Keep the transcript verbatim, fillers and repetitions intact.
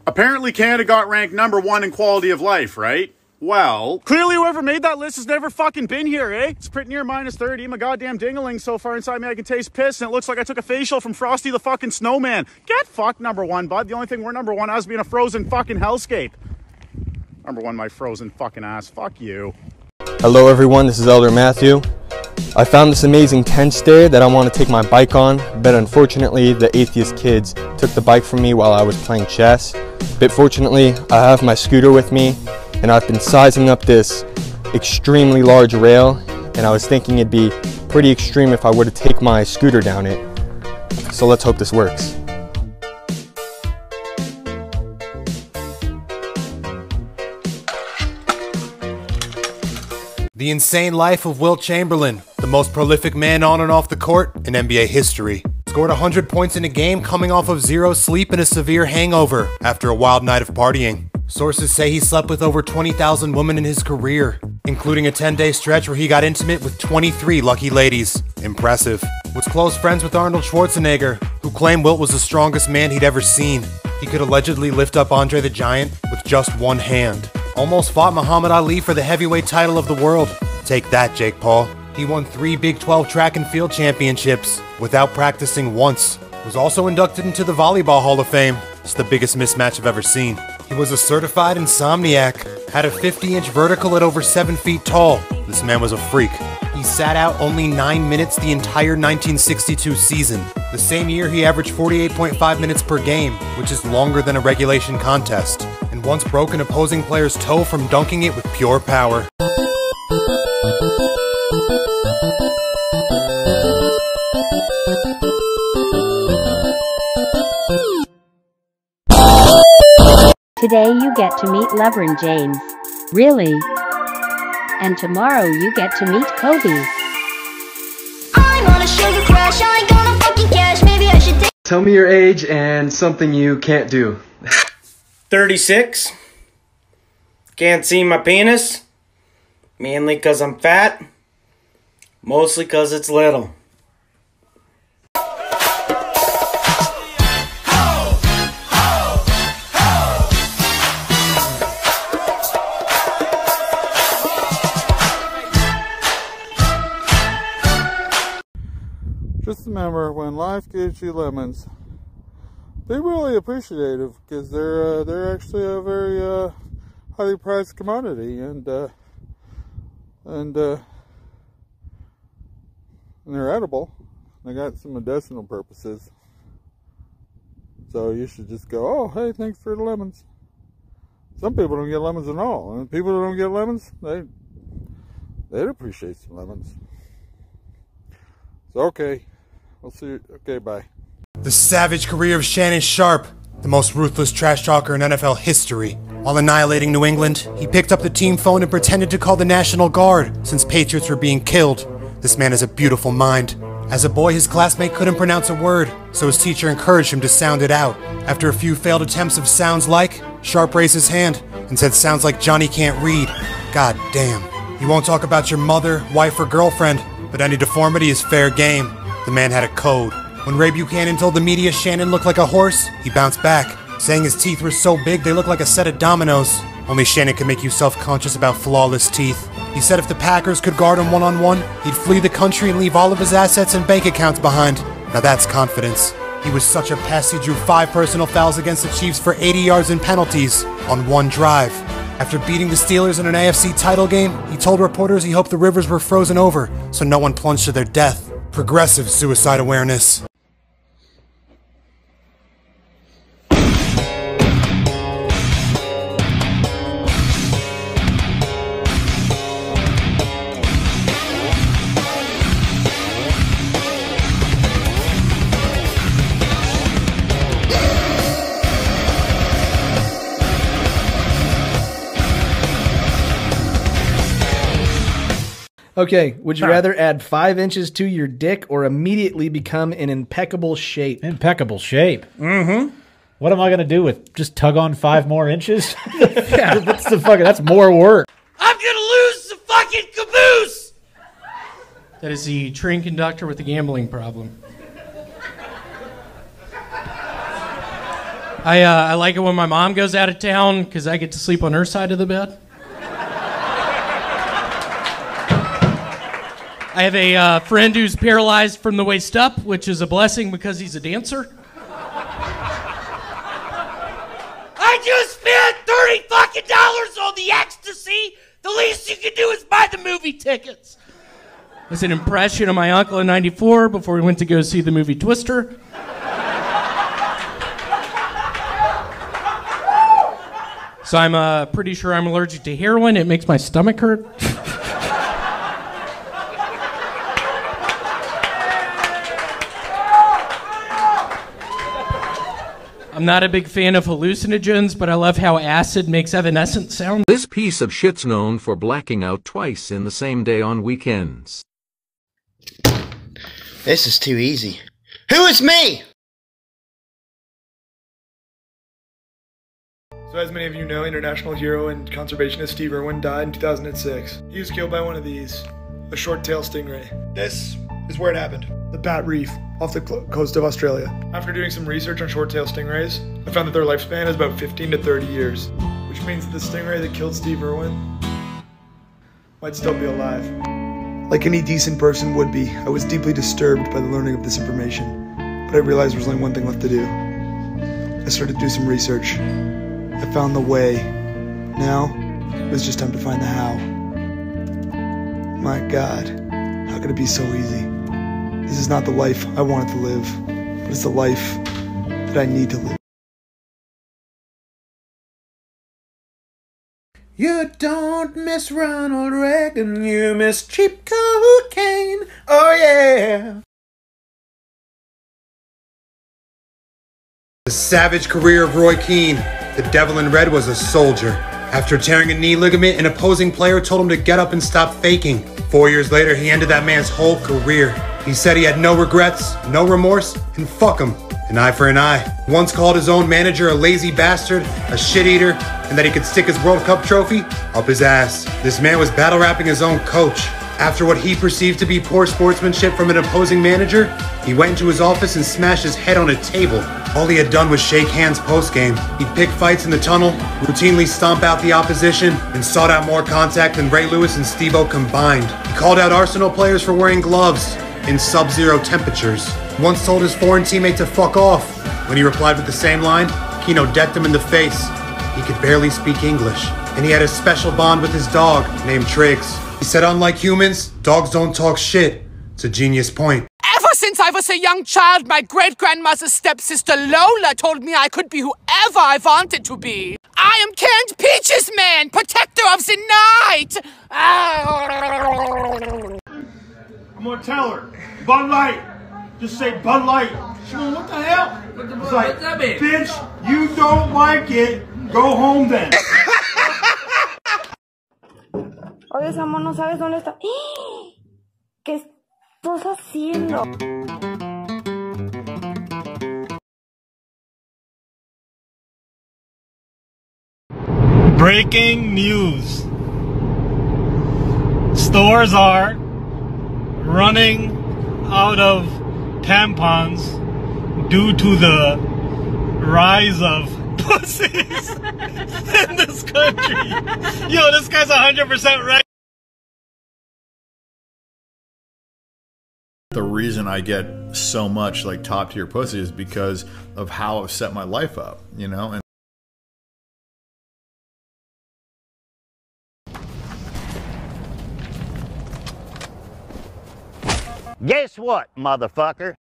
Apparently Canada got ranked number one in quality of life, right? Well, clearly whoever made that list has never fucking been here, eh? It's pretty near minus thirty. My goddamn dingaling so far inside me I can taste piss, and it looks like I took a facial from Frosty the fucking Snowman. Get fucked, number one, bud. The only thing we're number one as being a frozen fucking hellscape. Number one, my frozen fucking ass. Fuck you. Hello everyone, this is Elder Matthew. I found this amazing tent stair that I want to take my bike on, but unfortunately the atheist kids took the bike from me while I was playing chess. But fortunately, I have my scooter with me, and I've been sizing up this extremely large rail, and I was thinking it'd be pretty extreme if I were to take my scooter down it. So let's hope this works. The insane life of Wilt Chamberlain, the most prolific man on and off the court in N B A history. Scored one hundred points in a game coming off of zero sleep and a severe hangover after a wild night of partying. Sources say he slept with over twenty thousand women in his career, including a ten day stretch where he got intimate with twenty-three lucky ladies. Impressive. Was close friends with Arnold Schwarzenegger, who claimed Wilt was the strongest man he'd ever seen. He could allegedly lift up Andre the Giant with just one hand. Almost fought Muhammad Ali for the heavyweight title of the world. Take that, Jake Paul. He won three Big twelve track and field championships without practicing once. Was also inducted into the Volleyball Hall of Fame. It's the biggest mismatch I've ever seen. He was a certified insomniac, had a fifty inch vertical at over seven feet tall. This man was a freak. He sat out only nine minutes the entire nineteen sixty-two season. The same year he averaged forty-eight point five minutes per game, which is longer than a regulation contest, and once broke an opposing player's toe from dunking it with pure power. Today you get to meet LeBron James. Really? And tomorrow you get to meet Kobe. I'm on a sugar crash, I ain't gonna fucking cash, maybe I should take. Tell me your age and something you can't do. thirty-six. Can't see my penis. Mainly cause I'm fat. Mostly cause it's little. Just remember, when life gives you lemons, be really appreciative, because they're uh, they're actually a very uh, highly prized commodity, and uh, and uh, and they're edible. They got some medicinal purposes, so you should just go, oh, hey, thanks for the lemons. Some people don't get lemons at all, and people who don't get lemons, they they'd appreciate some lemons. So okay. We'll see you. Okay, bye. The savage career of Shannon Sharpe, the most ruthless trash talker in N F L history. While annihilating New England, he picked up the team phone and pretended to call the National Guard since Patriots were being killed. This man has a beautiful mind. As a boy, his classmate couldn't pronounce a word, so his teacher encouraged him to sound it out. After a few failed attempts of sounds like, Sharpe raised his hand and said sounds like Johnny can't read. God damn. He won't talk about your mother, wife, or girlfriend, but any deformity is fair game. The man had a code. When Ray Buchanan told the media Shannon looked like a horse, he bounced back, saying his teeth were so big they looked like a set of dominoes. Only Shannon could make you self-conscious about flawless teeth. He said if the Packers could guard him one-on-one, he'd flee the country and leave all of his assets and bank accounts behind. Now that's confidence. He was such a pest he drew five personal fouls against the Chiefs for eighty yards and penalties on one drive. After beating the Steelers in an A F C title game, he told reporters he hoped the rivers were frozen over so no one plunged to their death. Progressive suicide awareness. Okay, would you rather add five inches to your dick or immediately become in impeccable shape? Impeccable shape. Mm-hmm. What am I going to do with just tug on five more inches? Yeah, that's the fucking, that's more work. I'm going to lose the fucking caboose! That is the train conductor with the gambling problem. I, uh, I like it when my mom goes out of town because I get to sleep on her side of the bed. I have a uh, friend who's paralyzed from the waist up, which is a blessing because he's a dancer. I just spent thirty fucking dollars on the ecstasy. The least you can do is buy the movie tickets. It's an impression of my uncle in ninety-four before we went to go see the movie Twister. So I'm uh, pretty sure I'm allergic to heroin. It makes my stomach hurt. I'm not a big fan of hallucinogens, but I love how acid makes evanescent sound. This piece of shit's known for blacking out twice in the same day on weekends. This is too easy. Who is me? So as many of you know, international hero and conservationist Steve Irwin died in two thousand six. He was killed by one of these, a short-tailed stingray. This is where it happened, the Bat Reef, off the coast of Australia. After doing some research on short-tailed stingrays, I found that their lifespan is about fifteen to thirty years, which means that the stingray that killed Steve Irwin might still be alive. Like any decent person would be, I was deeply disturbed by the learning of this information, but I realized there was only one thing left to do. I started to do some research. I found the way. Now, it was just time to find the how. My God, how could it be so easy? This is not the life I wanted to live, but it's the life that I need to live. You don't miss Ronald Reagan, you miss cheap cocaine, oh yeah. The savage career of Roy Keane, the Devil in Red, was a soldier. After tearing a knee ligament, an opposing player told him to get up and stop faking. Four years later, he ended that man's whole career. He said he had no regrets, no remorse, and fuck him. An eye for an eye. Once called his own manager a lazy bastard, a shit eater, and that he could stick his World Cup trophy up his ass. This man was battle rapping his own coach. After what he perceived to be poor sportsmanship from an opposing manager, he went into his office and smashed his head on a table. All he had done was shake hands post-game. He'd pick fights in the tunnel, routinely stomp out the opposition, and sought out more contact than Ray Lewis and Steve-O combined. He called out Arsenal players for wearing gloves in sub-zero temperatures. Once told his foreign teammate to fuck off. When he replied with the same line, Keno decked him in the face. He could barely speak English, and he had a special bond with his dog named Triggs. He said, unlike humans, dogs don't talk shit. It's a genius point. Ever since I was a young child, my great-grandmother's stepsister Lola told me I could be whoever I wanted to be. I am Canned Peaches Man, protector of the night! I'm gonna tell her, Bud Light. Just say Bud Light. She's going, what the hell? What the fuck? Like, that mean? Bitch, you don't like it, go home then. Oye, Samuel, no sabes dónde está. ¿Qué estás haciendo? Breaking news. Stores are running out of tampons due to the rise of pussies in this country. Yo, this guy's one hundred percent right. The reason I get so much like top tier pussy is because of how I've set my life up, you know? And guess what, motherfucker?